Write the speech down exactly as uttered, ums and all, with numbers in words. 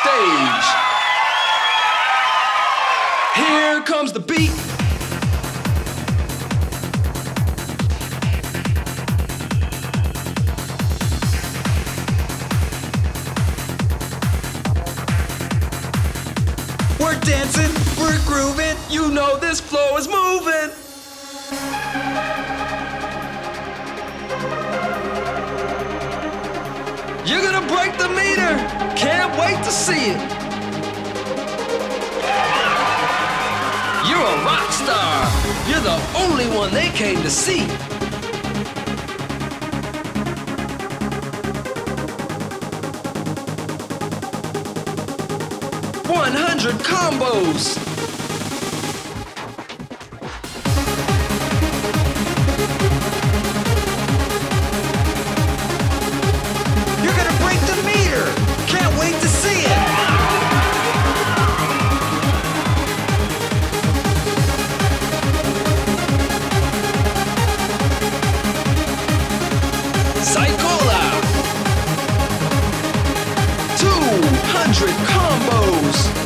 stage. Here comes the beat. We're dancing, we're grooving, you know this flow is moving. You're gonna break the meter, can't wait to see it. You're a rock star, you're the only one they came to see. one hundred combos. You're gonna break the meter. Can't wait to see it. Psychola. two hundred combos.